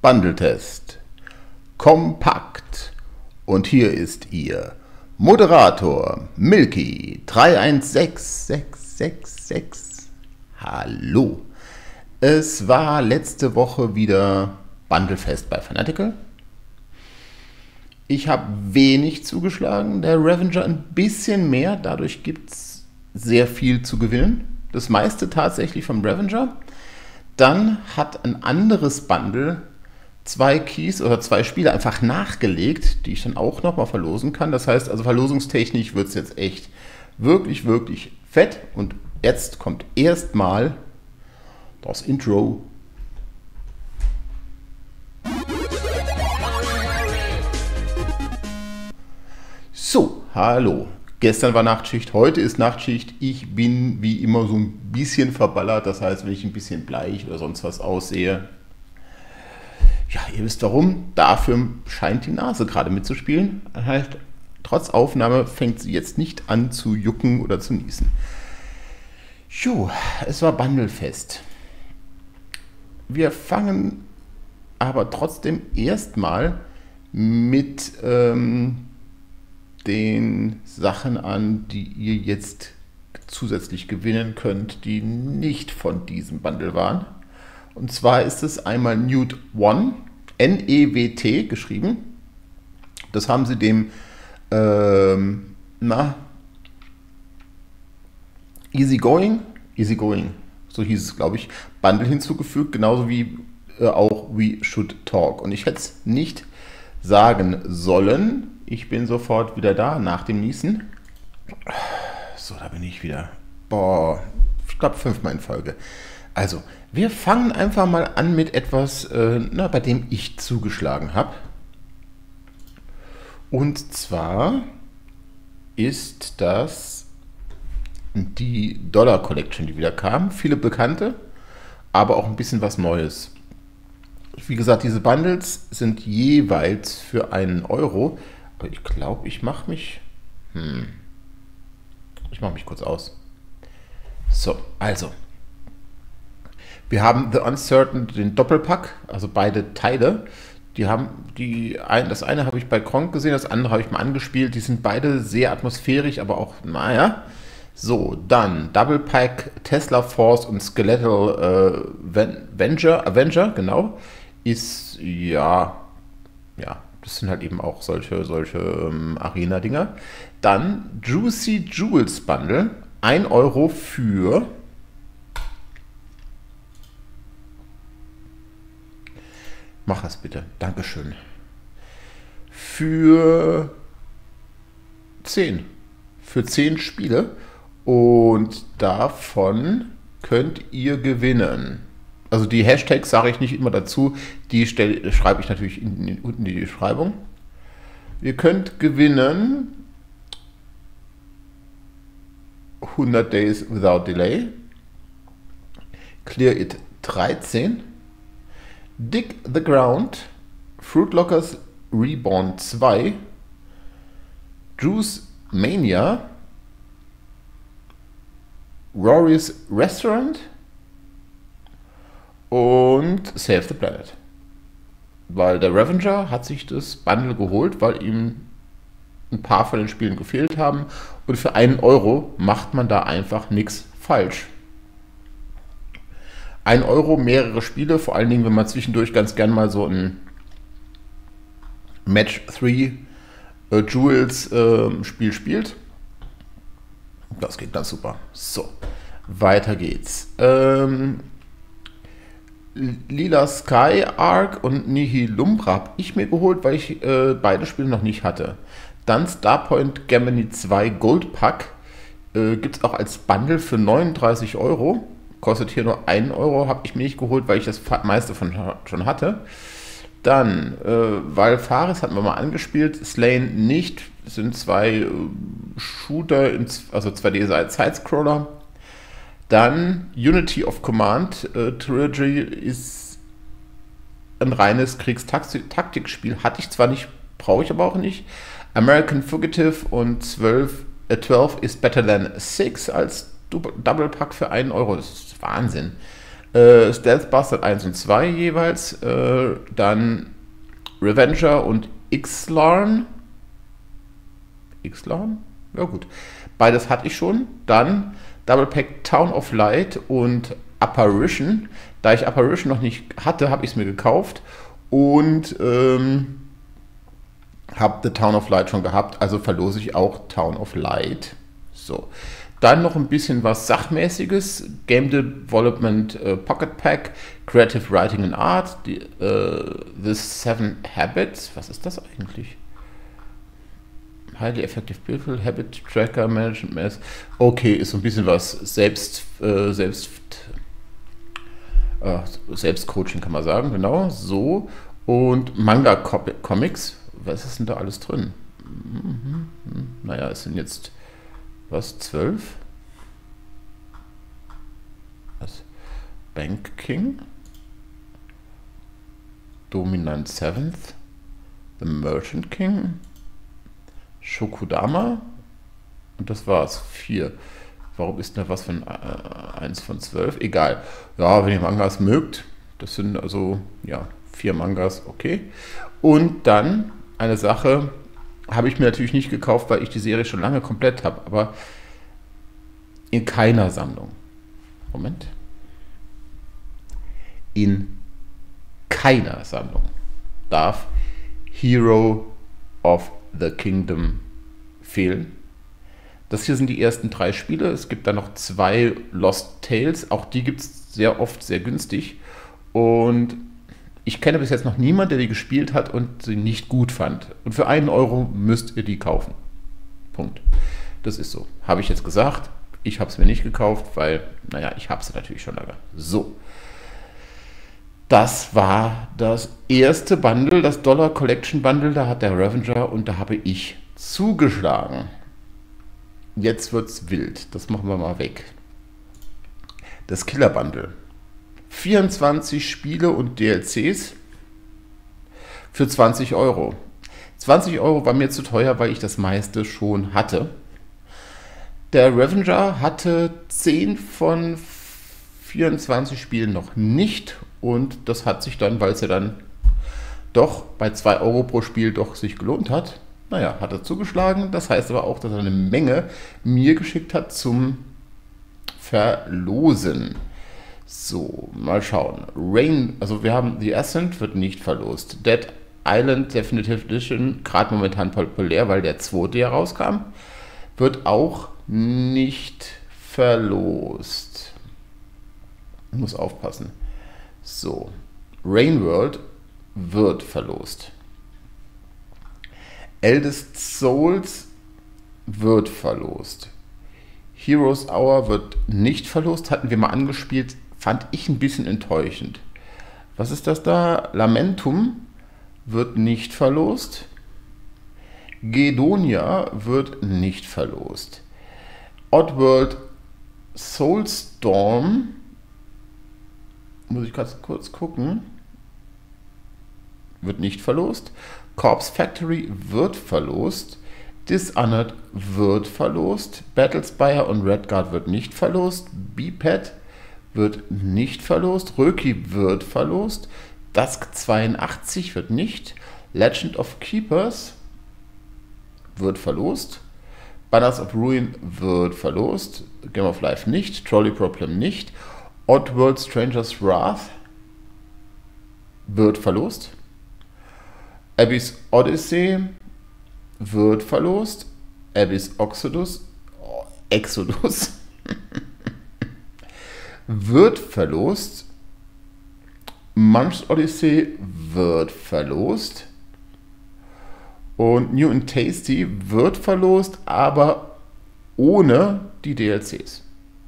Bundle-Test. Kompakt. Und hier ist Ihr Moderator Milky 316666. Hallo. Es war letzte Woche wieder Bundle-Fest bei Fanatical. Ich habe wenig zugeschlagen, der Revenger ein bisschen mehr. Dadurch gibt es sehr viel zu gewinnen. Das meiste tatsächlich vom Revenger. Dann hat ein anderes Bundle 2 Keys oder 2 Spiele einfach nachgelegt, die ich dann auch nochmal verlosen kann. Das heißt, also verlosungstechnisch wird es jetzt echt wirklich, wirklich fett. Und jetzt kommt erstmal das Intro. So, hallo. Gestern war Nachtschicht, heute ist Nachtschicht. Ich bin wie immer so ein bisschen verballert. Das heißt, wenn ich ein bisschen bleich oder sonst was aussehe, ja, ihr wisst warum. Dafür scheint die Nase gerade mitzuspielen. Das heißt, trotz Aufnahme fängt sie jetzt nicht an zu jucken oder zu niesen. Jo, es war Bundlefest. Wir fangen aber trotzdem erstmal mit den Sachen an, die ihr jetzt zusätzlich gewinnen könnt, die nicht von diesem Bundle waren. Und zwar ist es einmal Newt One, N-E-W-T geschrieben. Das haben sie dem Easygoing, so hieß es, glaube ich, Bundle hinzugefügt, genauso wie auch We Should Talk. Und ich hätte es nicht sagen sollen. Ich bin sofort wieder da nach dem Niesen. So, da bin ich wieder. Boah, ich glaube 5-mal in Folge. Also, wir fangen einfach mal an mit etwas, bei dem ich zugeschlagen habe. Und zwar ist das die Dollar Collection, die wieder kam. Viele bekannte, aber auch ein bisschen was Neues. Wie gesagt, diese Bundles sind jeweils für 1 Euro. Aber ich glaube, ich mache mich kurz aus. So, also. Wir haben The Uncertain, den Doppelpack, also beide Teile. Das eine habe ich bei Kronk gesehen, das andere habe ich mal angespielt. Die sind beide sehr atmosphärisch, aber auch, naja. So, dann Double Pack, Tesla Force und Skeletal Avenger, genau. Ist, ja, das sind halt eben auch solche Arena-Dinger. Dann Juicy Jewels Bundle, 1 Euro für mach es bitte, Dankeschön. Für 10 Spiele und davon könnt ihr gewinnen. Also die Hashtags sage ich nicht immer dazu, die schreibe ich natürlich unten in die Beschreibung. Ihr könnt gewinnen 100 Days Without Delay, Clear It 13, Dig the Ground, Fruit Lockers Reborn 2, Juice Mania, Rory's Restaurant und Save the Planet. Weil der Revenger hat sich das Bundle geholt, weil ihm ein paar von den Spielen gefehlt haben. Und für 1 Euro macht man da einfach nichts falsch. 1 Euro, mehrere Spiele, vor allen Dingen, wenn man zwischendurch ganz gern mal so ein Match 3 Jewels Spiel spielt. Das geht ganz super. So, weiter geht's. Lila Sky Arc und Nihilumbra habe ich mir geholt, weil ich beide Spiele noch nicht hatte. Dann Starpoint Gemini 2 Gold Pack gibt es auch als Bundle für 39 Euro. Kostet hier nur 1 Euro, habe ich mir nicht geholt, weil ich das meiste von schon hatte. Dann Valfaris hatten wir mal angespielt, Slain nicht. Das sind 2 Shooter, also 2D-Sidescroller. Dann Unity of Command Trilogy ist ein reines Kriegstaktikspiel. Hatte ich zwar nicht, brauche ich aber auch nicht. American Fugitive und 12 is Better Than 6 als Double Pack für 1 Euro. Das ist Wahnsinn. Stealth Bastard 1 und 2 jeweils. Dann Revenger und Ixalan. Ixalan? Ja gut. Beides hatte ich schon. Dann Double Pack Town of Light und Apparition. Da ich Apparition noch nicht hatte, habe ich es mir gekauft. Und habe The Town of Light schon gehabt. Also verlose ich auch Town of Light. So. Dann noch ein bisschen was Sachmäßiges. Game Development Pocket Pack, Creative Writing and Art, The Seven Habits. Was ist das eigentlich? Highly Effective Build, Habit Tracker, Management Math. Okay, ist so ein bisschen was Selbstcoaching kann man sagen, genau. So. Und Manga Comics. Was ist denn da alles drin? Naja, es sind jetzt was? 12? Was? Bank King? Dominant Seventh? The Merchant King? Shokudama? Und das war's. 4. Warum ist denn da was von 1 von 12? Egal. Ja, wenn ihr Mangas mögt, das sind also, ja, 4 Mangas, okay. Und dann eine Sache, habe ich mir natürlich nicht gekauft, weil ich die Serie schon lange komplett habe, aber in keiner Sammlung. Moment. In keiner Sammlung darf Hero of the Kingdom fehlen. Das hier sind die ersten 3 Spiele. Es gibt dann noch 2 Lost Tales. Auch die gibt es sehr oft sehr günstig. Und ich kenne bis jetzt noch niemanden, der die gespielt hat und sie nicht gut fand. Und für 1 Euro müsst ihr die kaufen. Punkt. Das ist so. Habe ich jetzt gesagt. Ich habe es mir nicht gekauft, weil, naja, ich habe es natürlich schon lange. So. Das war das erste Bundle, das Dollar Collection Bundle. Da hat der Revenger und da habe ich zugeschlagen. Jetzt wird's wild. Das machen wir mal weg. Das Killer Bundle. 24 Spiele und DLCs für 20 Euro. 20 Euro war mir zu teuer, weil ich das meiste schon hatte. Der Revenger hatte 10 von 24 Spielen noch nicht und das hat sich dann, weil es ja dann doch bei 2 Euro pro Spiel doch sich gelohnt hat, naja, hat er zugeschlagen. Das heißt aber auch, dass er eine Menge mir geschickt hat zum Verlosen. So, mal schauen. Rain, also wir haben The Ascent, wird nicht verlost. Dead Island Definitive Edition, gerade momentan populär, weil der 2. ja rauskam, wird auch nicht verlost. Ich muss aufpassen. So, Rain World wird verlost. Eldest Souls wird verlost. Heroes Hour wird nicht verlost, hatten wir mal angespielt, fand ich ein bisschen enttäuschend. Was ist das da? Lamentum wird nicht verlost. Gedonia wird nicht verlost. Oddworld Soulstorm, muss ich ganz kurz gucken, wird nicht verlost. Corpse Factory wird verlost. Dishonored wird verlost. Battlespire und Redguard wird nicht verlost. Biped wird nicht verlost. Röki wird verlost. Dusk 82 wird nicht. Legend of Keepers wird verlost. Banners of Ruin wird verlost. Game of Life nicht. Trolley Problem nicht. Oddworld Stranger's Wrath wird verlost. Abyss Odyssey wird verlost. Abyss Exodus wird verlost. Month's Odyssey wird verlost. Und New and Tasty wird verlost, aber ohne die DLCs.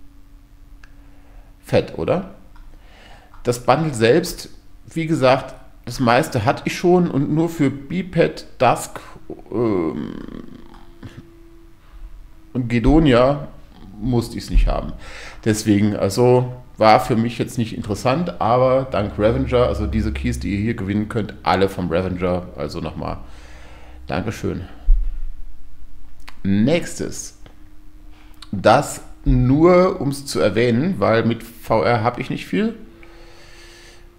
Fett, oder? Das Bundle selbst, wie gesagt, das meiste hatte ich schon und nur für Biped, Dusk und Gedonia musste ich es nicht haben. Deswegen, also war für mich jetzt nicht interessant, aber dank Revenger, also diese Keys, die ihr hier gewinnen könnt, alle vom Revenger, also nochmal Dankeschön. Nächstes, das nur um es zu erwähnen, weil mit VR habe ich nicht viel.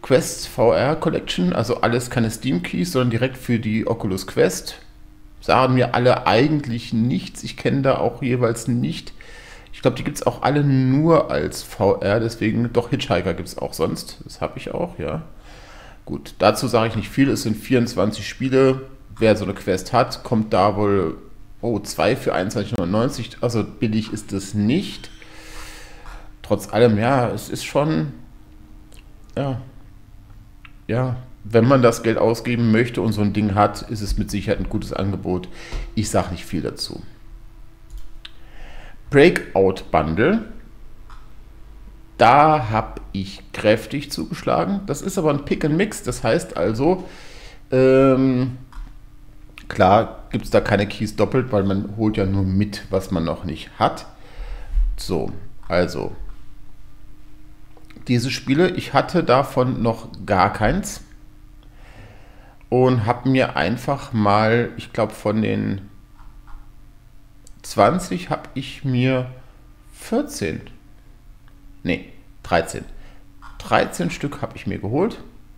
Quest VR Collection, also alles keine Steam Keys, sondern direkt für die Oculus Quest. Sagen mir alle eigentlich nichts. Ich kenne da auch jeweils nicht. Ich glaube, die gibt es auch alle nur als VR, deswegen doch Hitchhiker gibt es auch sonst. Das habe ich auch, ja. Gut, dazu sage ich nicht viel. Es sind 24 Spiele. Wer so eine Quest hat, kommt da wohl, 2 für 21,99. Also billig ist es nicht. Trotz allem, ja, es ist schon, ja, wenn man das Geld ausgeben möchte und so ein Ding hat, ist es mit Sicherheit ein gutes Angebot. Ich sage nicht viel dazu. Breakout Bundle. Da habe ich kräftig zugeschlagen. Das ist aber ein Pick and Mix. Das heißt also, klar gibt es da keine Keys doppelt, weil man holt ja nur mit, was man noch nicht hat. So, also diese Spiele, ich hatte davon noch gar keins und habe mir einfach mal, ich glaube von den 20 habe ich mir 13 Stück habe ich mir geholt.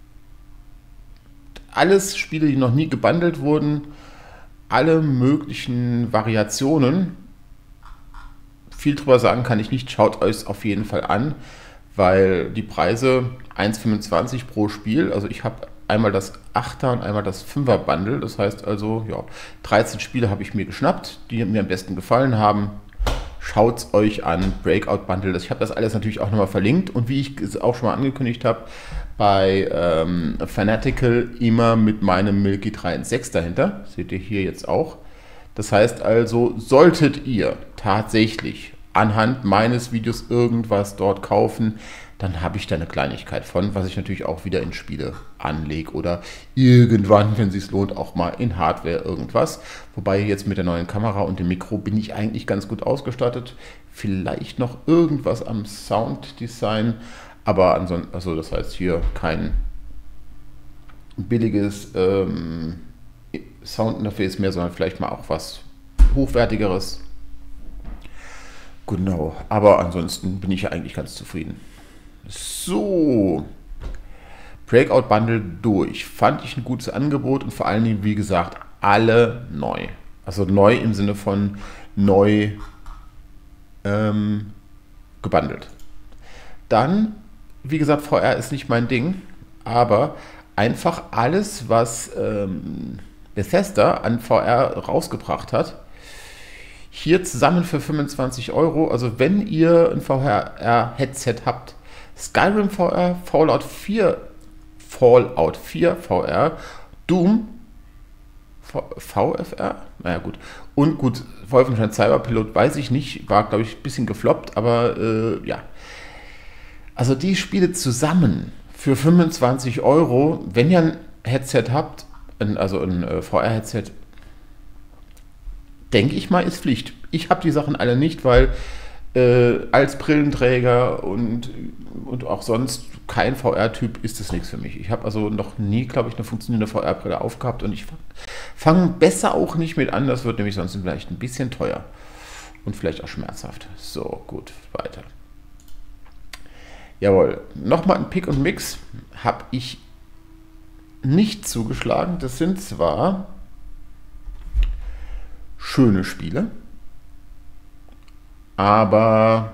Alles Spiele, die noch nie gebundelt wurden, alle möglichen Variationen. Viel drüber sagen kann ich nicht, schaut euch auf jeden Fall an, weil die Preise 1,25 pro Spiel, also ich habe einmal das 8er und einmal das 5er Bundle, das heißt also, ja, 13 Spiele habe ich mir geschnappt, die mir am besten gefallen haben. Schaut es euch an, Breakout Bundle. Ich habe das alles natürlich auch nochmal verlinkt und wie ich es auch schon mal angekündigt habe, bei Fanatical immer mit meinem Milky 3 in 6 dahinter. Seht ihr hier jetzt auch. Das heißt also, solltet ihr tatsächlich anhand meines Videos irgendwas dort kaufen, dann habe ich da eine Kleinigkeit von, was ich natürlich auch wieder in Spiele anlege oder irgendwann, wenn es sich lohnt, auch mal in Hardware irgendwas. Wobei jetzt mit der neuen Kamera und dem Mikro bin ich eigentlich ganz gut ausgestattet. Vielleicht noch irgendwas am Sounddesign, aber ansonsten, also das heißt hier kein billiges Soundinterface mehr, sondern vielleicht mal auch was hochwertigeres. Genau, aber ansonsten bin ich ja eigentlich ganz zufrieden. So, Breakout Bundle durch. Fand ich ein gutes Angebot und vor allen Dingen, wie gesagt, alle neu. Also neu im Sinne von neu gebundelt. Dann, wie gesagt, VR ist nicht mein Ding, aber einfach alles, was Bethesda an VR rausgebracht hat, hier zusammen für 25 Euro. Also wenn ihr ein VR-Headset habt, Skyrim VR, Fallout 4 VR, Doom VFR, naja gut, und gut, Wolfenstein Cyberpilot, weiß ich nicht, war glaube ich ein bisschen gefloppt, aber ja. Also die Spiele zusammen für 25 Euro, wenn ihr ein Headset habt, also ein VR-Headset, denke ich mal, ist Pflicht. Ich habe die Sachen alle nicht, weil als Brillenträger und auch sonst kein VR-Typ ist es nichts für mich. Ich habe also noch nie, glaube ich, eine funktionierende VR-Brille aufgehabt und ich fange besser auch nicht mit an. Das wird nämlich sonst vielleicht ein bisschen teuer und vielleicht auch schmerzhaft. So, gut, weiter. Jawohl, nochmal ein Pick und Mix habe ich nicht zugeschlagen. Das sind zwar schöne Spiele, aber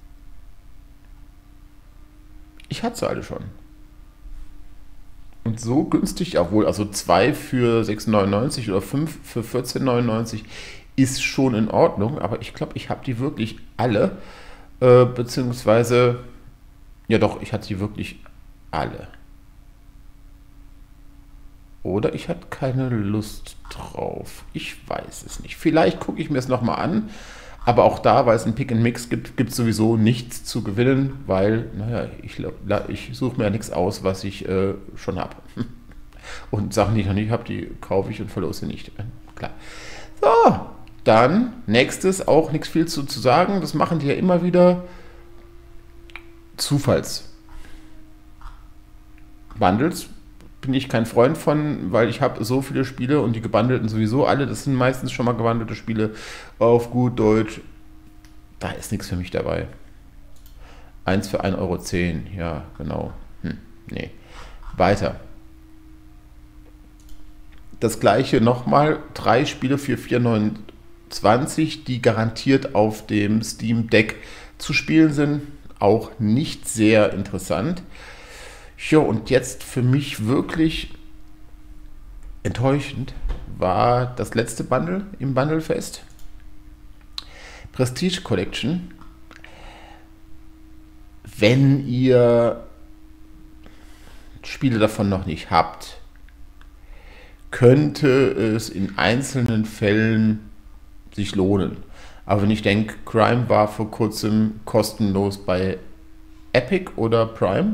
ich hatte sie alle schon. Und so günstig, obwohl, also 2 für 6,99 oder 5 für 14,99 ist schon in Ordnung, aber ich glaube, ich habe die wirklich alle, beziehungsweise, ja doch, ich hatte die wirklich alle. Oder ich hatte keine Lust drauf. Ich weiß es nicht. Vielleicht gucke ich mir es nochmal an. Aber auch da, weil es ein Pick and Mix gibt, gibt es sowieso nichts zu gewinnen, weil, naja, ich suche mir ja nichts aus, was ich schon habe. Und Sachen, die ich noch nicht habe, die kaufe ich und verlose nicht. Klar. So, dann nächstes, auch nichts viel zu sagen. Das machen die ja immer wieder. Zufallsbundles. Bin ich kein Freund von, weil ich habe so viele Spiele und die gebundelten sowieso alle, das sind meistens schon mal gebundelte Spiele auf gut Deutsch. Da ist nichts für mich dabei. 1 für 1,10 Euro, ja, genau. Nee. Weiter. Das gleiche nochmal, 3 Spiele für 4,29, die garantiert auf dem Steam Deck zu spielen sind. Auch nicht sehr interessant. Ja, und jetzt für mich wirklich enttäuschend war das letzte Bundle im Bundlefest. Prestige Collection. Wenn ihr Spiele davon noch nicht habt, könnte es in einzelnen Fällen sich lohnen. Aber wenn ich denke, Crime war vor kurzem kostenlos bei Epic oder Prime.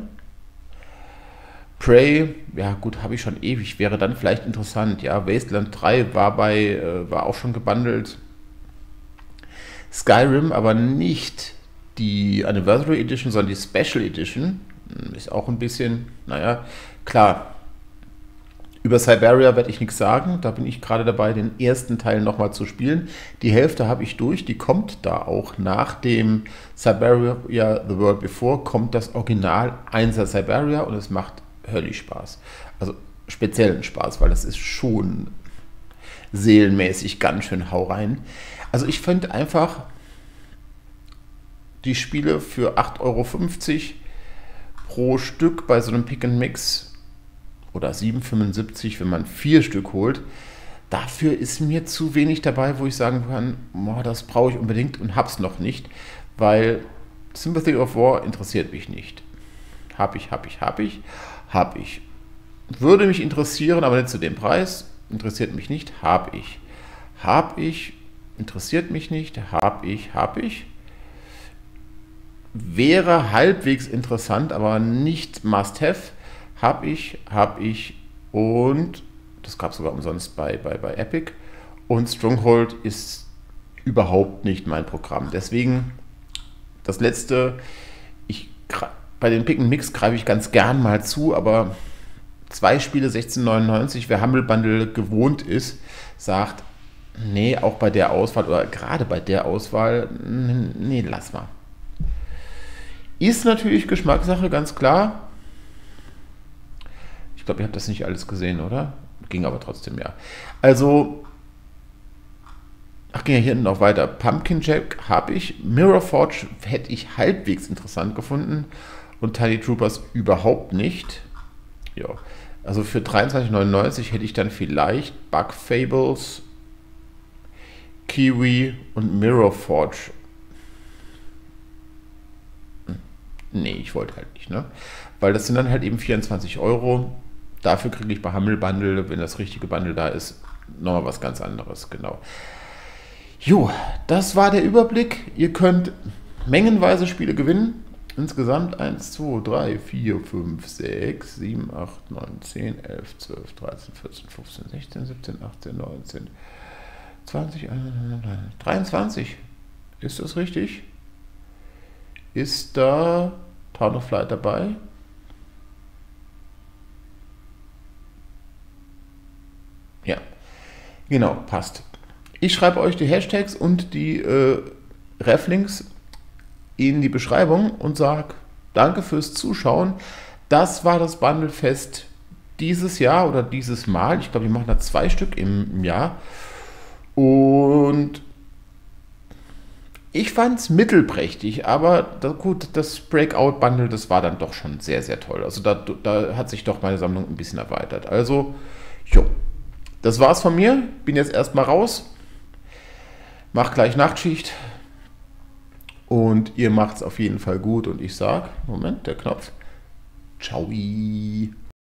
Prey, ja gut, habe ich schon ewig, wäre dann vielleicht interessant. Ja, Wasteland 3 war auch schon gebundelt. Skyrim, aber nicht die Anniversary Edition, sondern die Special Edition. Ist auch ein bisschen, naja, klar. Über Siberia werde ich nichts sagen. Da bin ich gerade dabei, den ersten Teil nochmal zu spielen. Die Hälfte habe ich durch. Die kommt da auch nach dem Siberia The World Before, kommt das Original 1er Siberia und es macht höllisch Spaß. Also speziellen Spaß, weil das ist schon seelenmäßig ganz schön hau rein. Also ich finde einfach die Spiele für 8,50 € pro Stück bei so einem Pick and Mix oder 7,75, wenn man 4 Stück holt, dafür ist mir zu wenig dabei, wo ich sagen kann, boah, das brauche ich unbedingt und hab's noch nicht, weil Sympathy of War interessiert mich nicht. Hab ich. Würde mich interessieren, aber nicht zu dem Preis. Interessiert mich nicht, hab ich. Interessiert mich nicht, hab ich. Wäre halbwegs interessant, aber nicht must-have. Hab ich und das gab es sogar umsonst bei Epic. Und Stronghold ist überhaupt nicht mein Programm. Deswegen das letzte, bei den Pick and Mix greife ich ganz gern mal zu, aber 2 Spiele 16,99, wer Humble Bundle gewohnt ist, sagt, nee, auch bei der Auswahl oder gerade bei der Auswahl, nee, lass mal. Ist natürlich Geschmackssache, ganz klar. Ich glaube, ihr habt das nicht alles gesehen, oder? Ging aber trotzdem, ja. Also, ging ja hier hinten noch weiter. Pumpkin Jack habe ich. Mirror Forge hätte ich halbwegs interessant gefunden. Und Tiny Troopers überhaupt nicht. Ja. Also für 23,99 hätte ich dann vielleicht Bug Fables, Kiwi und Mirror Forge. Nee, ich wollte halt nicht, ne? Weil das sind dann halt eben 24 €. Dafür kriege ich bei Humble Bundle, wenn das richtige Bundle da ist, nochmal was ganz anderes, genau. Jo, das war der Überblick. Ihr könnt mengenweise Spiele gewinnen. Insgesamt 1, 2, 3, 4, 5, 6, 7, 8, 9, 10, 11, 12, 13, 14, 15, 16, 17, 18, 19, 20, 23. Ist das richtig? Ist da Town of Flight dabei? Ja, genau, passt. Ich schreibe euch die Hashtags und die Reflinks in die Beschreibung und sage danke fürs Zuschauen. Das war das Bundlefest dieses Jahr oder dieses Mal. Ich glaube, wir machen da 2 Stück im Jahr. Und ich fand es mittelprächtig, aber gut, das Breakout-Bundle, das war dann doch schon sehr, sehr toll. Also da hat sich doch meine Sammlung ein bisschen erweitert. Also, jo, das war's von mir. Bin jetzt erstmal raus. Mach gleich Nachtschicht. Und ihr macht's auf jeden Fall gut. Und ich sag, Moment, der Knopf. Ciao.